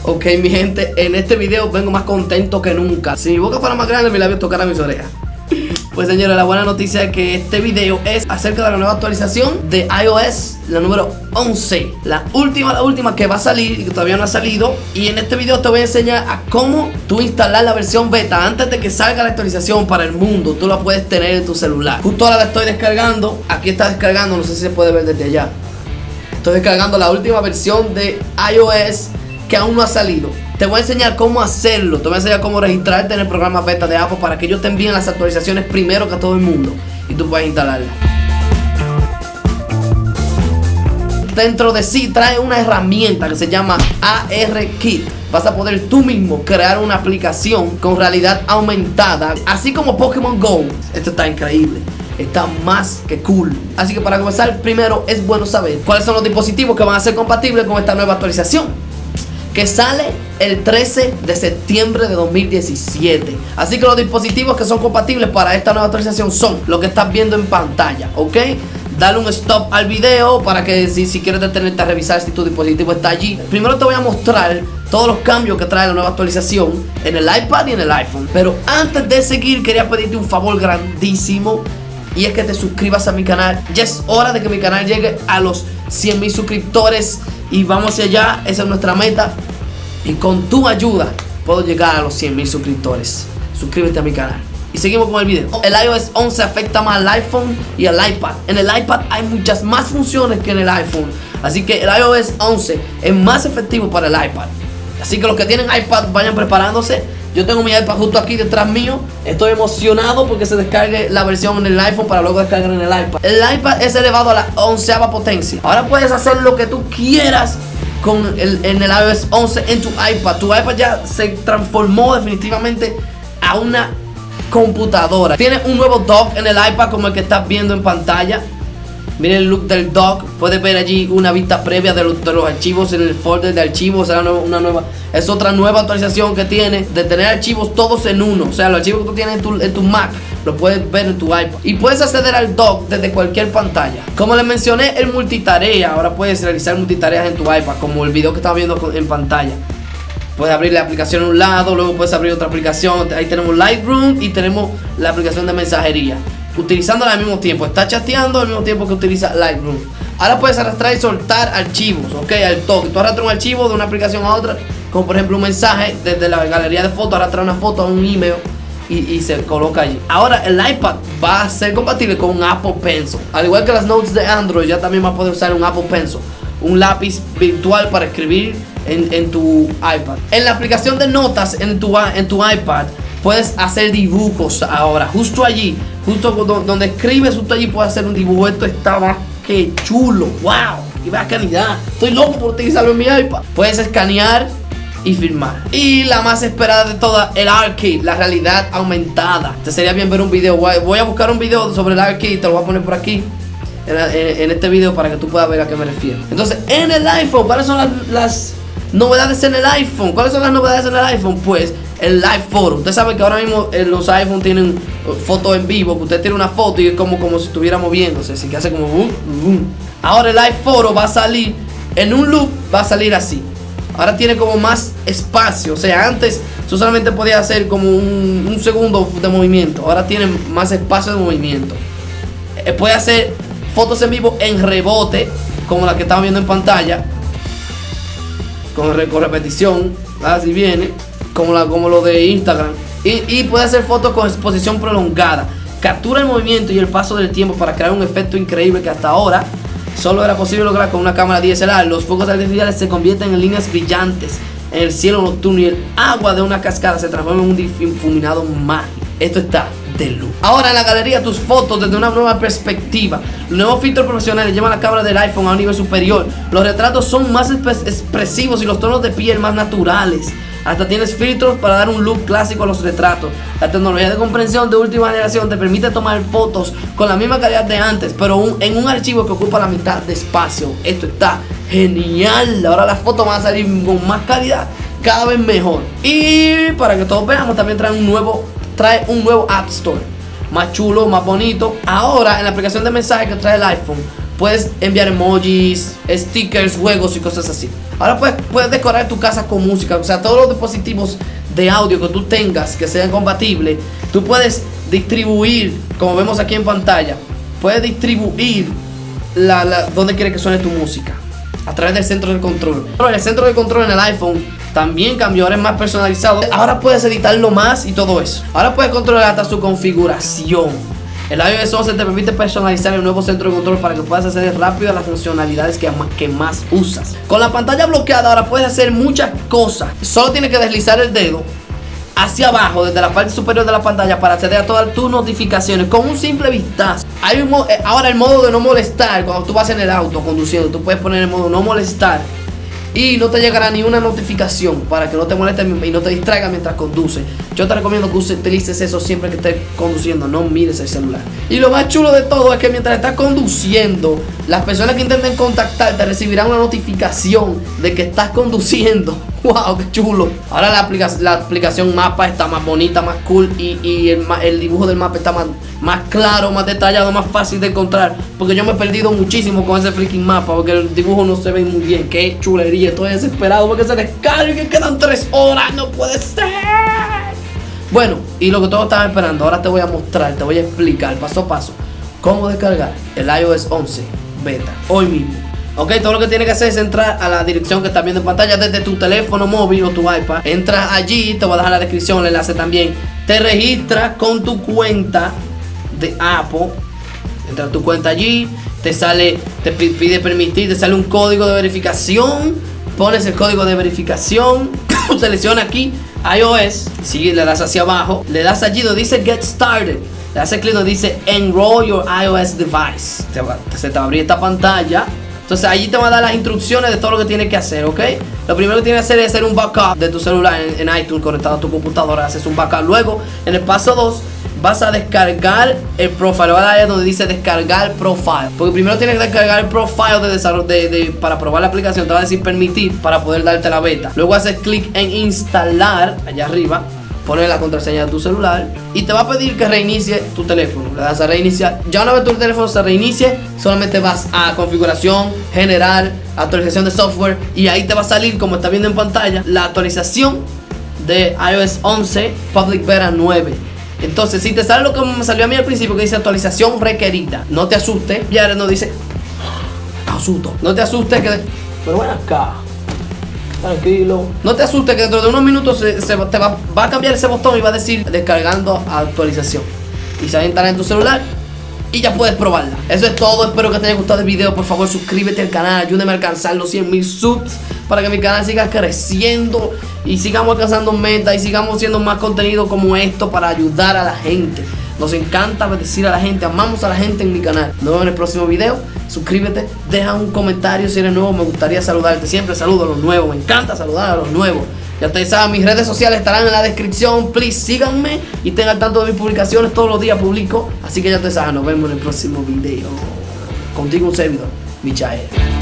Ok, mi gente, en este video vengo más contento que nunca. Si mi boca fuera más grande, mis labios tocaran mis orejas. Pues señores, la buena noticia es que este video es acerca de la nueva actualización de iOS, la número 11. La última que va a salir y que todavía no ha salido. Y en este video te voy a enseñar a cómo tú instalar la versión beta antes de que salga la actualización para el mundo. Tú la puedes tener en tu celular. Justo ahora la estoy descargando. Aquí está descargando, no sé si se puede ver desde allá. Estoy descargando la última versión de iOS que aún no ha salido. Te voy a enseñar cómo hacerlo. Te voy a enseñar cómo registrarte en el programa beta de Apple para que ellos te envíen las actualizaciones primero que a todo el mundo y tú puedas instalarla. Dentro de sí trae una herramienta que se llama ARKit. Vas a poder tú mismo crear una aplicación con realidad aumentada, así como Pokémon Go. Esto está increíble. Está más que cool. Así que para comenzar, primero es bueno saber cuáles son los dispositivos que van a ser compatibles con esta nueva actualización, que sale el 13 de septiembre de 2017. Así que los dispositivos que son compatibles para esta nueva actualización son lo que estás viendo en pantalla, ¿ok? Dale un stop al video para que si quieres detenerte a revisar si tu dispositivo está allí. Primero te voy a mostrar todos los cambios que trae la nueva actualización en el iPad y en el iPhone. Pero antes de seguir, quería pedirte un favor grandísimo, y es que te suscribas a mi canal. Ya es hora de que mi canal llegue a los 100,000 suscriptores y vamos hacia allá. Esa es nuestra meta y con tu ayuda puedo llegar a los 100,000 suscriptores. Suscríbete a mi canal y seguimos con el video. El iOS 11 afecta más al iPhone y al iPad. En el iPad hay muchas más funciones que en el iPhone, así que el iOS 11 es más efectivo para el iPad. Así que los que tienen iPad vayan preparándose. Yo tengo mi iPad justo aquí detrás mío. Estoy emocionado porque se descargue la versión en el iPhone para luego descargar en el iPad. El iPad es elevado a la 11ª potencia. Ahora puedes hacer lo que tú quieras en el iOS 11 en tu iPad. Tu iPad ya se transformó definitivamente a una computadora. Tiene un nuevo dock en el iPad como el que estás viendo en pantalla. Miren el look del dock. Puedes ver allí una vista previa de los archivos en el folder de archivos. Es otra nueva actualización que tiene de tener archivos todos en uno. O sea, los archivos que tú tienes en tu Mac los puedes ver en tu iPad. Y puedes acceder al dock desde cualquier pantalla. Como les mencioné, el multitarea. Ahora puedes realizar multitareas en tu iPad, como el video que estás viendo en pantalla. Puedes abrir la aplicación a un lado, luego puedes abrir otra aplicación. Ahí tenemos Lightroom y tenemos la aplicación de mensajería, utilizándola al mismo tiempo. Está chateando al mismo tiempo que utiliza Lightroom. Ahora puedes arrastrar y soltar archivos, ok, al toque. Tú arrastras un archivo de una aplicación a otra, como por ejemplo un mensaje desde la galería de fotos, arrastrar una foto a un email y se coloca allí. Ahora el iPad va a ser compatible con un Apple Pencil. Al igual que las notes de Android, ya también va a poder usar un Apple Pencil, un lápiz virtual para escribir en tu iPad. En la aplicación de notas en tu iPad puedes hacer dibujos ahora. Justo allí, justo donde escribes, justo allí puedes hacer un dibujo. Esto está más que chulo. ¡Wow! ¡Qué bacanidad! Estoy loco por utilizarlo en mi iPad. Puedes escanear y firmar. Y la más esperada de todas, el ARKit, la realidad aumentada. Te sería bien ver un video. Voy a buscar un video sobre el ARKit. Te lo voy a poner por aquí en este video para que tú puedas ver a qué me refiero. Entonces, en el iPhone, ¿cuáles son las novedades en el iPhone? ¿Cuáles son las novedades en el iPhone? Pues el Live Photo. Usted sabe que ahora mismo los iPhone tienen fotos en vivo, que usted tiene una foto y es como si estuviera moviéndose, así que hace como boom, boom. Ahora el Live Photo va a salir en un loop, va a salir así. Ahora tiene como más espacio. O sea, antes tú solamente podías hacer como un segundo de movimiento. Ahora tiene más espacio de movimiento. Puede hacer fotos en vivo en rebote, como la que estamos viendo en pantalla, con repetición, así viene, como lo de Instagram. Y puede hacer fotos con exposición prolongada. Captura el movimiento y el paso del tiempo para crear un efecto increíble que hasta ahora solo era posible lograr con una cámara DSLR. Los fuegos artificiales se convierten en líneas brillantes en el cielo nocturno y el agua de una cascada se transforma en un difuminado mágico. Esto está de luz. Ahora en la galería tus fotos desde una nueva perspectiva. Los nuevos filtros profesionales llevan la cámara del iPhone a un nivel superior. Los retratos son más expresivos y los tonos de piel más naturales. Hasta tienes filtros para dar un look clásico a los retratos. La tecnología de compresión de última generación te permite tomar fotos con la misma calidad de antes, pero en un archivo que ocupa la mitad de espacio. Esto está genial. Ahora las fotos van a salir con más calidad, cada vez mejor. Y para que todos veamos, también trae un nuevo App Store, más chulo, más bonito. Ahora en la aplicación de mensajes que trae el iPhone puedes enviar emojis, stickers, juegos y cosas así. Ahora puedes decorar tu casa con música. O sea, todos los dispositivos de audio que tú tengas que sean compatibles, tú puedes distribuir, como vemos aquí en pantalla, puedes distribuir donde quieres que suene tu música a través del centro de control. Pero el centro de control en el iPhone también cambió, ahora es más personalizado. Ahora puedes editarlo más y todo eso. Ahora puedes controlar hasta su configuración. El iOS 11 te permite personalizar el nuevo centro de control para que puedas acceder rápido a las funcionalidades que más usas. Con la pantalla bloqueada ahora puedes hacer muchas cosas. Solo tienes que deslizar el dedo hacia abajo desde la parte superior de la pantalla para acceder a todas tus notificaciones con un simple vistazo. Hay ahora el modo de no molestar. Cuando tú vas en el auto conduciendo, tú puedes poner el modo no molestar y no te llegará ni una notificación para que no te moleste y no te distraiga mientras conduces. Yo te recomiendo que utilices eso siempre que estés conduciendo, no mires el celular. Y lo más chulo de todo es que mientras estás conduciendo, las personas que intenten contactarte recibirán una notificación de que estás conduciendo. ¡Wow! ¡Qué chulo! Ahora la aplicación mapa está más bonita, más cool y el dibujo del mapa está más claro, más detallado, más fácil de encontrar. Porque yo me he perdido muchísimo con ese freaking mapa porque el dibujo no se ve muy bien. ¡Qué chulería! Estoy desesperado porque se descargue. Quedan 3 horas. ¡No puede ser! Bueno, y lo que todos estaban esperando, ahora te voy a mostrar, te voy a explicar paso a paso cómo descargar el iOS 11 beta hoy mismo. Ok, todo lo que tienes que hacer es entrar a la dirección que estás viendo en pantalla desde tu teléfono móvil o tu iPad. Entras allí, te voy a dejar la descripción, el enlace también. Te registras con tu cuenta de Apple. Entras a tu cuenta allí, te sale, te pide permitir, te sale un código de verificación. Pones el código de verificación, selecciona aquí iOS, sigue, le das hacia abajo, le das allí donde dice Get Started, le das clic donde dice Enroll Your iOS Device. Se te va a abrir esta pantalla. Entonces allí te va a dar las instrucciones de todo lo que tienes que hacer, ¿ok? Lo primero que tienes que hacer es hacer un backup de tu celular en iTunes conectado a tu computadora. Haces un backup. Luego, en el paso 2, vas a descargar el profile. Va a dar donde dice descargar profile. Porque primero tienes que descargar el profile de desarrollo para probar la aplicación. Te va a decir permitir para poder darte la beta. Luego haces clic en instalar allá arriba. Pones la contraseña de tu celular y te va a pedir que reinicie tu teléfono. Le das a reiniciar. Ya una vez tu teléfono se reinicie, solamente vas a configuración, general, actualización de software y ahí te va a salir, como está viendo en pantalla, la actualización de iOS 11 Public Beta 9. Entonces, si te sale lo que me salió a mí al principio, que dice actualización requerida, no te asustes. Y ahora nos dice asusto. No te asustes que... Pero bueno, acá tranquilo. No te asustes que dentro de unos minutos te va a cambiar ese botón y va a decir descargando actualización. Y se va a instalar en tu celular y ya puedes probarla. Eso es todo. Espero que te haya gustado el video. Por favor, suscríbete al canal. Ayúdame a alcanzar los 100,000 subs para que mi canal siga creciendo y sigamos alcanzando metas y sigamos haciendo más contenido como esto para ayudar a la gente. Nos encanta bendecir a la gente, amamos a la gente en mi canal. Nos vemos en el próximo video. Suscríbete, deja un comentario si eres nuevo. Me gustaría saludarte. Siempre saludo a los nuevos. Me encanta saludar a los nuevos. Ya ustedes saben, mis redes sociales estarán en la descripción. Please síganme y estén al tanto de mis publicaciones. Todos los días publico. Así que ya ustedes saben, nos vemos en el próximo video. Contigo un servidor, Michael.